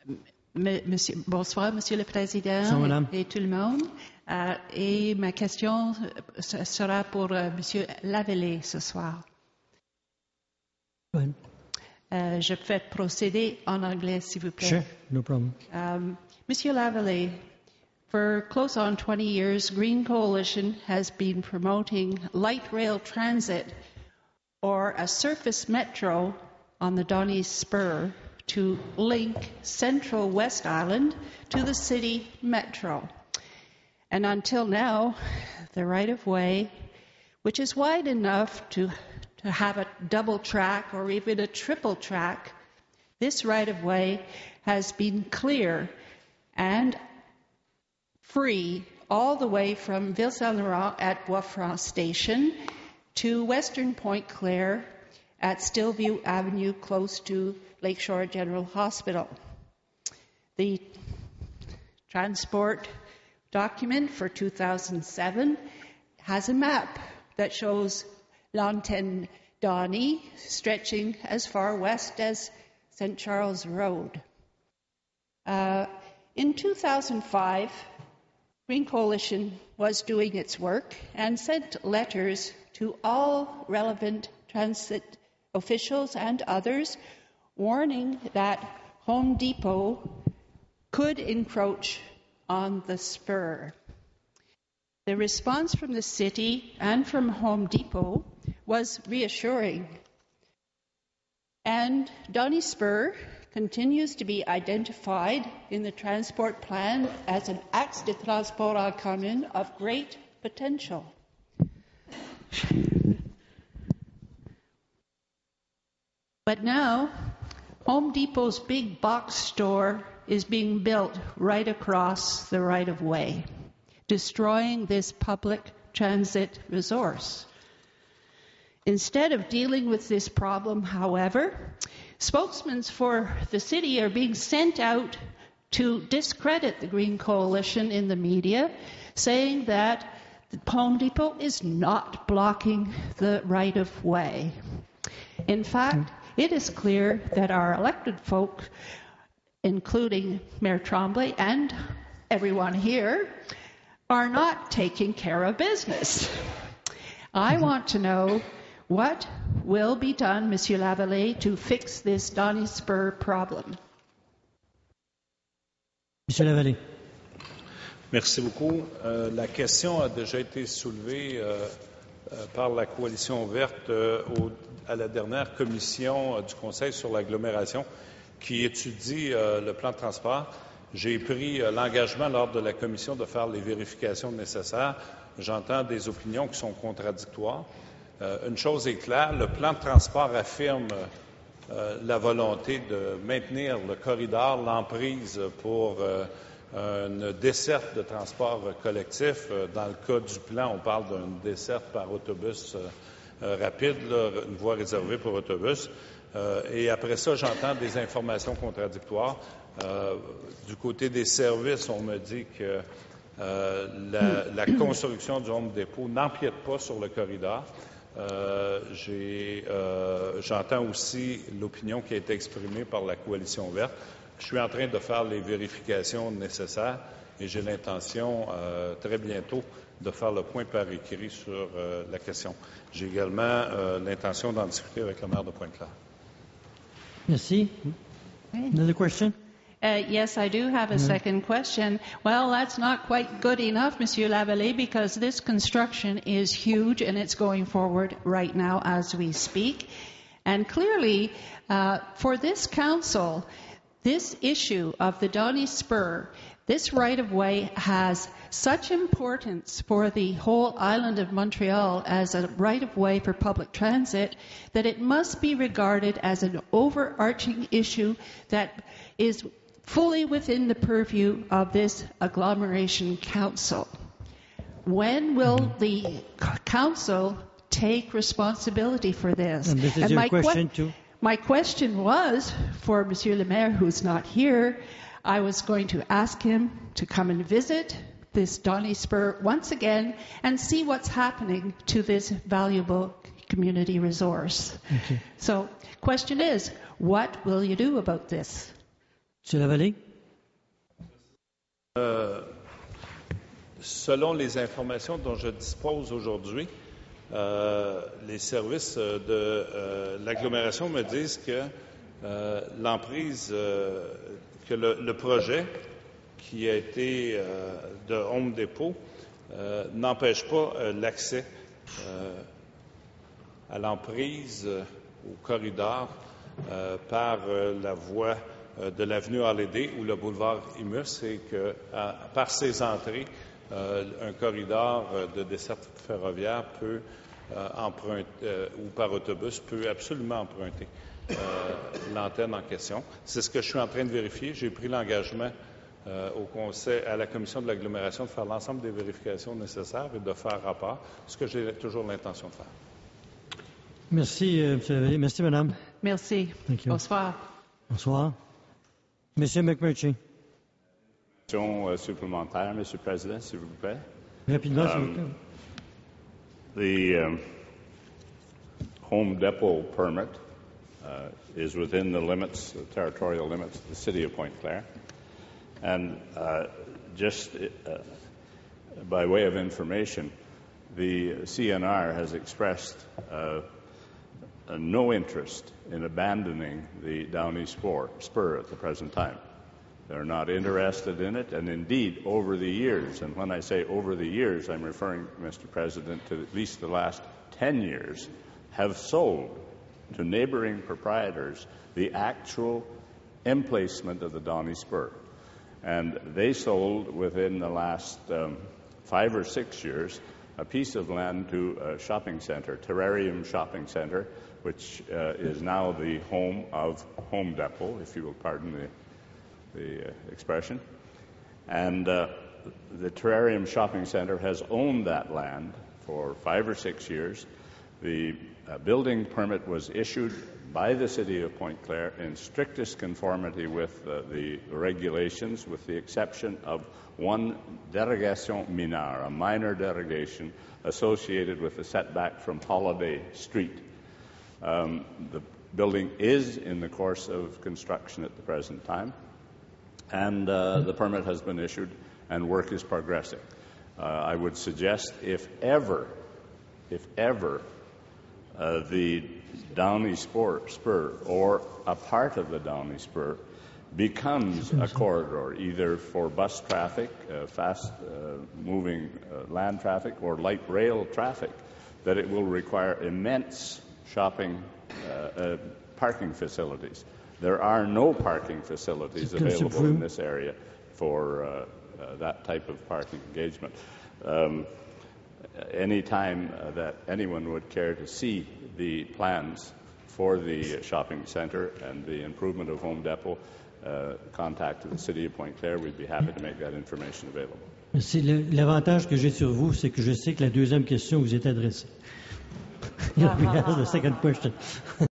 Bonsoir, Monsieur le Président et tout le monde. Et ma question sera pour Monsieur Lavallée ce soir. Je vais procéder en anglais, s'il vous plaît. Sure, no problem. Monsieur Lavallée, for close on 20 years, Green Coalition has been promoting light rail transit or a surface metro on the Donny Spur to link central West Island to the city metro. And until now, the right-of-way, which is wide enough to have a double track or even a triple track, this right-of-way has been clear and free all the way from Ville-Saint-Laurent at Bois-Franc Station to Western Point Claire at Stillview Avenue close to Lakeshore General Hospital. The transport document for 2007 has a map that shows L'Antenne Donny stretching as far west as St. Charles Road. In 2005, Green Coalition was doing its work and sent letters to all relevant transit officials and others warning that Home Depot could encroach on the spur. The response from the city and from Home Depot was reassuring. And Donny Spur continues to be identified in the transport plan as an axe de transport en commun of great potential. But now, Home Depot's big box store is being built right across the right-of-way, destroying this public transit resource. Instead of dealing with this problem, however, spokesmen for the city are being sent out to discredit the Green Coalition in the media, saying that Home Depot is not blocking the right-of-way. In fact, it is clear that our elected folk, including Mayor Tremblay and everyone here, are not taking care of business. I want to know what will be done, Monsieur Lavallée, to fix this Donny Spur problem. Monsieur Lavallée. Merci beaucoup. La question a déjà été soulevée par la Coalition verte à la dernière commission du Conseil sur l'agglomération qui étudie le plan de transport. J'ai pris l'engagement lors de la commission de faire les vérifications nécessaires. J'entends des opinions qui sont contradictoires. Une chose est claire, le plan de transport affirme la volonté de maintenir le corridor, l'emprise pour une desserte de transport collectif. Dans le cas du plan, on parle d'une desserte par autobus rapide, là, une voie réservée pour autobus. Et après ça, j'entends des informations contradictoires. Du côté des services, on me dit que la construction du Home Depot n'empiète pas sur le corridor. J'entends aussi l'opinion qui a été exprimée par la Coalition verte. Je suis en train de faire les vérifications nécessaires et j'ai l'intention très bientôt de faire le point par écrit sur la question. J'ai également l'intention d'en discuter avec le maire de Pointe-Claire. Merci. Another question? Yes, I do have a second question. Well, that's not quite good enough, Monsieur Lavallée, because this construction is huge and it's going forward right now as we speak. And clearly, for this council, this issue of the Donny Spur, this right-of-way has such importance for the whole island of Montreal as a right-of-way for public transit that it must be regarded as an overarching issue that is fully within the purview of this agglomeration council. When will the council take responsibility for this? And this is your question too? My question was for Monsieur le Maire, who's not here. I was going to ask him to come and visit this Donny Spur once again and see what's happening to this valuable community resource. Okay. So, question is, what will you do about this? Monsieur Lavallée? Selon les informations dont je dispose aujourd'hui, les services de l'agglomération me disent que l'emprise, que le projet qui a été de Home Depot n'empêche pas l'accès à l'emprise, au corridor, par la voie de l'avenue Holiday ou le boulevard Imus, et que par ces entrées, un corridor de desserte ferroviaire peut emprunter, ou par autobus, peut absolument emprunter l'antenne en question. C'est ce que je suis en train de vérifier. J'ai pris l'engagement au Conseil, à la Commission de l'agglomération, de faire l'ensemble des vérifications nécessaires et de faire rapport, ce que j'ai toujours l'intention de faire. Merci, M. Lavallée. Merci, Madame. Merci. Bonsoir. Bonsoir. Monsieur McMurtry. Question supplémentaire, Monsieur le Président, s'il vous plaît. Rapidement, s'il vous plaît. The Home Depot permit is within the limits, the territorial limits of the City of Pointe Claire. And just by way of information, the CNR has expressed no interest in abandoning the Downey Spur at the present time. They're not interested in it, and indeed, over the years, and when I say over the years, I'm referring, Mr. President, to at least the last 10 years, have sold to neighboring proprietors the actual emplacement of the Downey Spur. And they sold within the last 5 or 6 years a piece of land to a shopping center, Terrarium Shopping Center, which is now the home of Home Depot, if you will pardon the expression. And the Terrarium Shopping Center has owned that land for 5 or 6 years. The building permit was issued by the City of Pointe Claire in strictest conformity with the regulations, with the exception of one derogation mineure, a minor derogation associated with the setback from Holiday Street. The building is in the course of construction at the present time, and the permit has been issued and work is progressing. I would suggest if ever the Downey Spur or a part of the Downey Spur becomes a corridor, either for bus traffic, fast-moving land traffic, or light rail traffic, that it will require immense parking facilities. There are no parking facilities available in this area for that type of parking engagement. Any time that anyone would care to see the plans for the shopping center and the improvement of Home Depot, contact the City of Pointe Claire. We'd be happy to make that information available. Merci. L'avantage que j'ai sur vous, c'est que je sais que la deuxième question vous est adressée. Regarde, the second question.